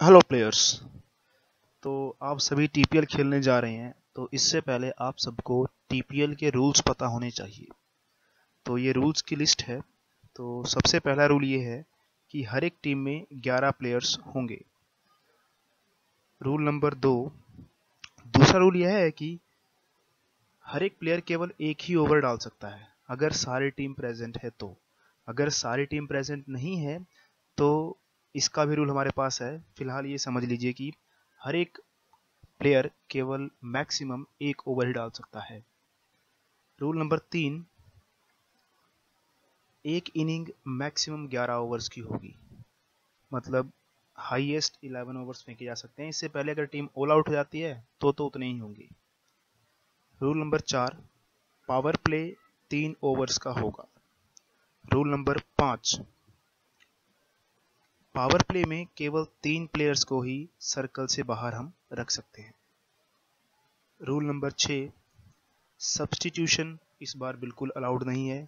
Hello players. तो आप सभी टीपीएल खेलने जा रहे हैं, तो इससे पहले आप सबको टीपीएल के रूल्स पता होने चाहिए। तो ये रूल्स की लिस्ट है। तो सबसे पहला रूल ये है कि हर एक टीम में 11 प्लेयर्स होंगे। रूल नंबर 2, दूसरा रूल यह है कि हर एक प्लेयर केवल एक ही ओवर डाल सकता है अगर सारी टीम प्रेजेंट है। तो अगर सारी टीम प्रेजेंट नहीं है तो इसका भी रूल हमारे पास है। फिलहाल ये समझ लीजिए कि हर एक प्लेयर केवल मैक्सिमम एक ओवर ही डाल सकता है। रूल नंबर 3, एक इनिंग मैक्सिमम 11 ओवर्स की होगी, मतलब हाईएस्ट 11 ओवर्स फेंके जा सकते हैं। इससे पहले अगर टीम ऑल आउट हो जाती है तो उतने ही होंगे। Rule number 4, power play 3 overs का होगा। रूल नंबर 5, पावर प्ले में केवल 3 प्लेयर्स को ही सर्कल से बाहर हम रख सकते हैं। रूल नंबर 6, सब्स्टिट्यूशन इस बार बिल्कुल अलाउड नहीं है।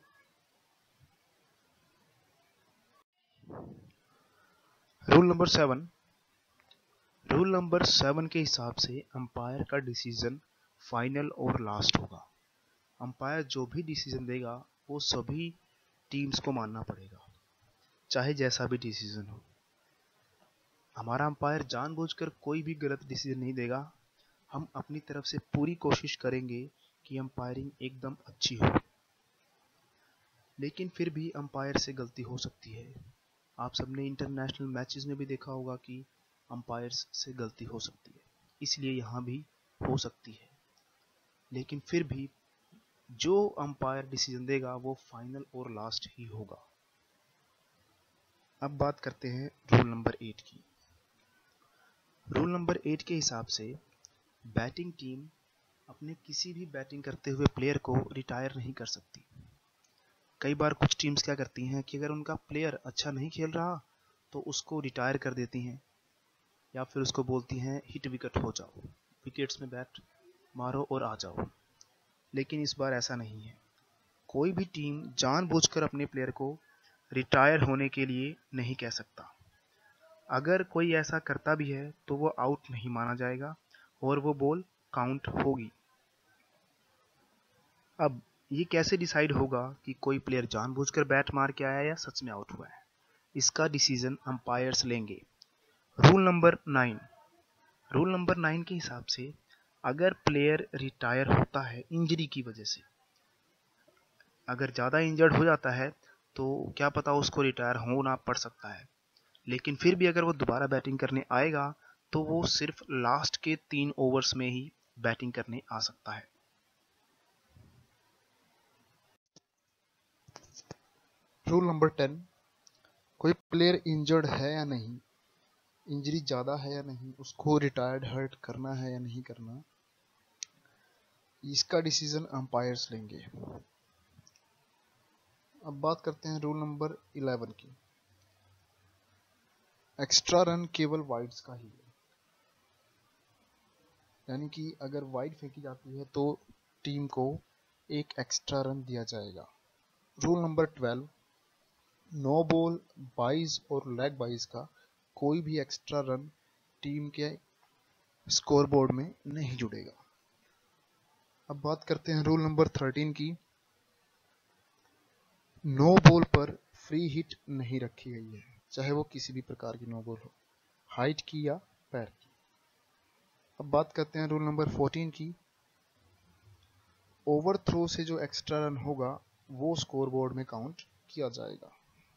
रूल नंबर 7 के हिसाब से अंपायर का डिसीजन फाइनल और लास्ट होगा। अंपायर जो भी डिसीजन देगा वो सभी टीम्स को मानना पड़ेगा, चाहे जैसा भी डिसीजन हो। हमारा अंपायर जानबूझकर कोई भी गलत डिसीजन नहीं देगा। हम अपनी तरफ से पूरी कोशिश करेंगे कि अंपायरिंग एकदम अच्छी हो, लेकिन फिर भी अंपायर से गलती हो सकती है। आप सबने इंटरनेशनल मैचेस में भी देखा होगा कि अंपायर्स से गलती हो सकती है, इसलिए यहाँ भी हो सकती है। लेकिन फिर भी जो अंपायर डिसीजन देगा वो फाइनल और लास्ट ही होगा। अब बात करते हैं रूल नंबर 8 की। रूल नंबर 8 के हिसाब से बैटिंग टीम अपने किसी भी बैटिंग करते हुए प्लेयर को रिटायर नहीं कर सकती। कई बार कुछ टीम्स क्या करती हैं कि अगर उनका प्लेयर अच्छा नहीं खेल रहा तो उसको रिटायर कर देती हैं, या फिर उसको बोलती हैं हिट विकेट हो जाओ, विकेट्स में बैट मारो और आ जाओ। लेकिन इस बार ऐसा नहीं है। कोई भी टीम जानबूझकर अपने प्लेयर को रिटायर होने के लिए नहीं कह सकता। अगर कोई ऐसा करता भी है तो वो आउट नहीं माना जाएगा और वो बॉल काउंट होगी। अब ये कैसे डिसाइड होगा कि कोई प्लेयर जानबूझकर बैट मार के आया या सच में आउट हुआ है? इसका डिसीजन अंपायर्स लेंगे। रूल नंबर 9, रूल नंबर 9 के हिसाब से अगर प्लेयर रिटायर होता है इंजरी की वजह से, अगर ज़्यादा इंजर्ड हो जाता है तो क्या पता उसको रिटायर होना पड़ सकता है। लेकिन फिर भी अगर वो दोबारा बैटिंग करने आएगा तो वो सिर्फ लास्ट के 3 ओवर्स में ही बैटिंग करने आ सकता है। रूल नंबर 10, कोई प्लेयर इंजर्ड है या नहीं, इंजरी ज़्यादा है या नहीं, उसको रिटायर्ड हर्ट करना है या नहीं करना, इसका डिसीजन अंपायर्स लेंगे। अब बात करते हैं रूल नंबर 11 की। एक्स्ट्रा रन केवल वाइड्स का ही है, यानी कि अगर वाइड फेंकी जाती है तो टीम को एक एक्स्ट्रा रन दिया जाएगा। Rule number 12, no ball byes और लेग बाइज का कोई भी एक्स्ट्रा रन टीम के स्कोरबोर्ड में नहीं जुड़ेगा। अब बात करते हैं रूल नंबर 13 की। नो बॉल पर फ्री हिट नहीं रखी गई है, चाहे वो किसी भी प्रकार की नो बॉल हो, हाइट की या पैर की। अब बात करते हैं रूल नंबर 14 की। ओवर थ्रो से जो एक्स्ट्रा रन होगा वो स्कोरबोर्ड में काउंट किया जाएगा।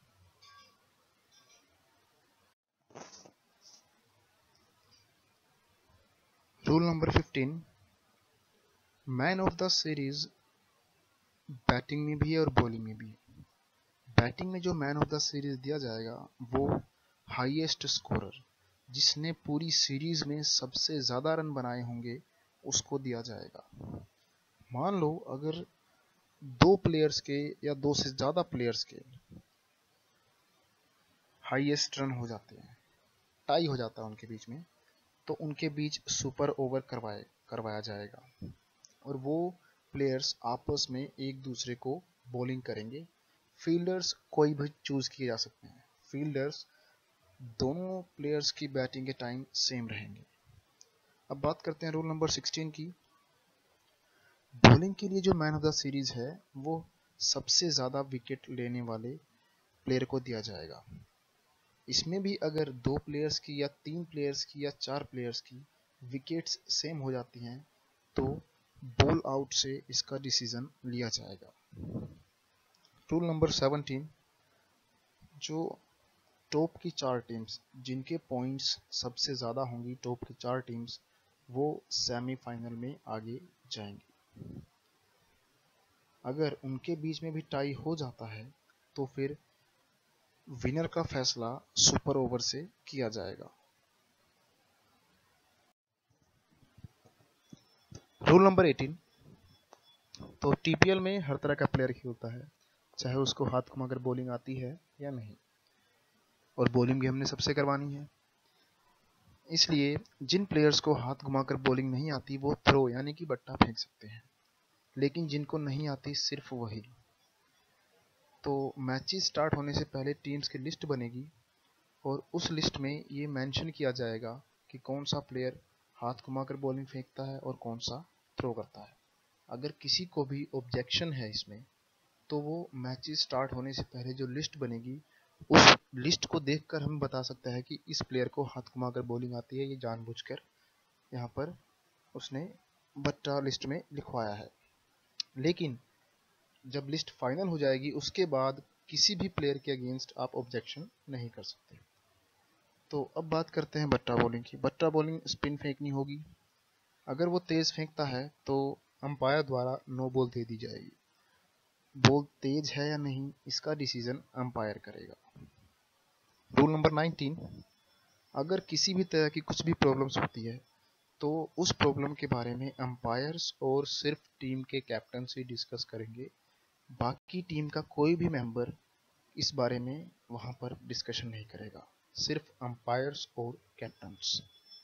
Rule number 15, man of the series batting में भी और बॉलिंग में भी। बैटिंग में जो मैन ऑफ द सीरीज दिया जाएगा वो हाईएस्ट स्कोरर, जिसने पूरी सीरीज में सबसे ज़्यादा रन बनाए होंगे, उसको दिया जाएगा। मान लो अगर 2 प्लेयर्स के या 2 से ज़्यादा प्लेयर्स के हाईएस्ट रन हो जाते हैं, टाई हो जाता है उनके बीच में, तो उनके बीच सुपर ओवर करवाया जाएगा और वो प्लेयर्स आपस में एक दूसरे को बॉलिंग करेंगे। फील्डर्स कोई भी चूज किए जा सकते हैं। फील्डर्स दोनों प्लेयर्स की बैटिंग के टाइम सेम रहेंगे। अब बात करते हैं रूल नंबर 16 की। बॉलिंग के लिए जो मैन ऑफ द सीरीज है वो सबसे ज़्यादा विकेट लेने वाले प्लेयर को दिया जाएगा। इसमें भी अगर 2 प्लेयर्स की या 3 प्लेयर्स की या 4 प्लेयर्स की विकेट्स सेम हो जाती हैं तो बॉल आउट से इसका डिसीजन लिया जाएगा। रूल नंबर 17, जो टॉप की 4 टीम्स जिनके पॉइंट्स सबसे ज़्यादा होंगी, टॉप की 4 टीम्स वो सेमीफाइनल में आगे जाएंगी। अगर उनके बीच में भी टाई हो जाता है तो फिर विनर का फैसला सुपर ओवर से किया जाएगा। रूल नंबर 18, तो टीपीएल में हर तरह का प्लेयर खेलता है, चाहे उसको हाथ घुमाकर बॉलिंग आती है या नहीं, और बॉलिंग भी हमने सबसे करवानी है। इसलिए जिन प्लेयर्स को हाथ घुमाकर बॉलिंग नहीं आती वो थ्रो यानी कि बट्टा फेंक सकते हैं, लेकिन जिनको नहीं आती सिर्फ वही। तो मैचेस स्टार्ट होने से पहले टीम्स की लिस्ट बनेगी और उस लिस्ट में ये मेंशन किया जाएगा कि कौन सा प्लेयर हाथ घुमाकर बॉलिंग फेंकता है और कौन सा थ्रो करता है। अगर किसी को भी ऑब्जेक्शन है इसमें तो वो मैचेस स्टार्ट होने से पहले जो लिस्ट बनेगी उस लिस्ट को देखकर हम बता सकता है कि इस प्लेयर को हाथ घुमाकर बॉलिंग आती है, ये जानबूझकर यहाँ पर उसने बट्टा लिस्ट में लिखवाया है। लेकिन जब लिस्ट फाइनल हो जाएगी उसके बाद किसी भी प्लेयर के अगेंस्ट आप ऑब्जेक्शन नहीं कर सकते। तो अब बात करते हैं बट्टा बॉलिंग की। बट्टा बॉलिंग स्पिन फेंकनी होगी। अगर वो तेज फेंकता है तो अंपायर द्वारा नो बॉल दे दी जाएगी। बॉल तेज है या नहीं इसका डिसीजन अंपायर करेगा। रूल नंबर 19, अगर किसी भी तरह की कुछ भी प्रॉब्लम्स होती है तो उस प्रॉब्लम के बारे में अंपायर्स और सिर्फ टीम के कैप्टन से डिस्कस करेंगे। बाकी टीम का कोई भी मेंबर इस बारे में वहां पर डिस्कशन नहीं करेगा, सिर्फ अंपायर्स और कैप्टन्स।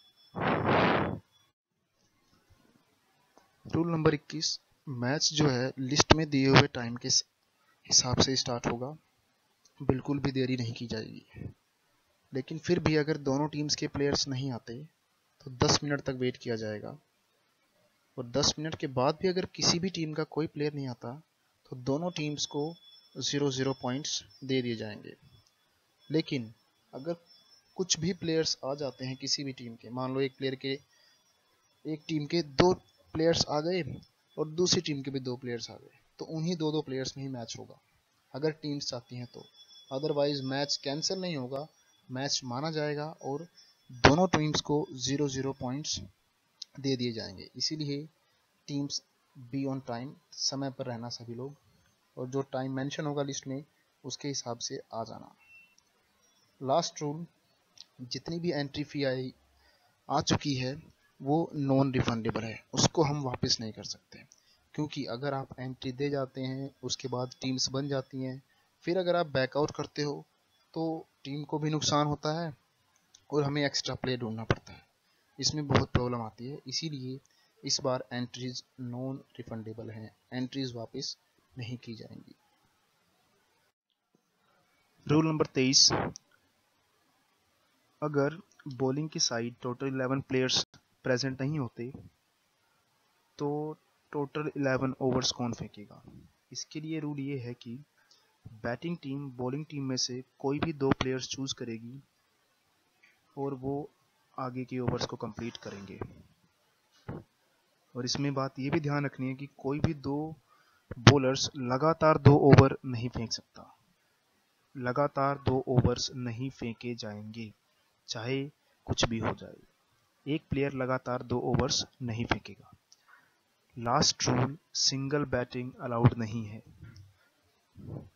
रूल नंबर 21, मैच जो है लिस्ट में दिए हुए टाइम के हिसाब से स्टार्ट होगा, बिल्कुल भी देरी नहीं की जाएगी। लेकिन फिर भी अगर दोनों टीम्स के प्लेयर्स नहीं आते तो 10 मिनट तक वेट किया जाएगा, और 10 मिनट के बाद भी अगर किसी भी टीम का कोई प्लेयर नहीं आता तो दोनों टीम्स को 0-0 पॉइंट्स दे दिए जाएंगे। लेकिन अगर कुछ भी प्लेयर्स आ जाते हैं किसी भी टीम के, मान लो एक टीम के 2 प्लेयर्स आ गए और दूसरी टीम के भी 2 प्लेयर्स आ गए, तो उन्हीं 2 प्लेयर्स में ही मैच होगा अगर टीम्स चाहती हैं तो। अदरवाइज मैच कैंसिल नहीं होगा, मैच माना जाएगा और दोनों टीम्स को 0-0 पॉइंट्स दे दिए जाएंगे। इसीलिए टीम्स बी ऑन टाइम, समय पर रहना सभी लोग, और जो टाइम मेंशन होगा लिस्ट में उसके हिसाब से आ जाना। लास्ट रूल, जितनी भी एंट्री फी आ चुकी है वो नॉन रिफंडेबल है, उसको हम वापस नहीं कर सकते, क्योंकि अगर आप एंट्री दे जाते हैं उसके बाद टीम्स बन जाती हैं, फिर अगर आप बैकआउट करते हो तो टीम को भी नुकसान होता है और हमें एक्स्ट्रा प्ले ढूंढना पड़ता है, इसमें बहुत प्रॉब्लम आती है। इसीलिए इस बार एंट्रीज नॉन रिफंडेबल हैं, एंट्रीज वापस नहीं की जाएंगी। रूल नंबर 23, अगर बॉलिंग की साइड टोटल 11 प्लेयर्स प्रेजेंट नहीं होते तो टोटल 11 ओवर्स कौन फेंकेगा। इसके लिए रूल ये है कि बैटिंग टीम बॉलिंग टीम में से कोई भी 2 प्लेयर्स चूज करेगी और वो आगे के ओवर्स को कंप्लीट करेंगे। और इसमें बात ये भी ध्यान रखनी है कि कोई भी 2 बॉलर्स लगातार 2 ओवर नहीं फेंक सकता, लगातार 2 ओवर्स नहीं फेंके जाएंगे चाहे कुछ भी हो जाए। एक प्लेयर लगातार 2 ओवर्स नहीं फेंकेगा। Last rule, single batting allowed नहीं है।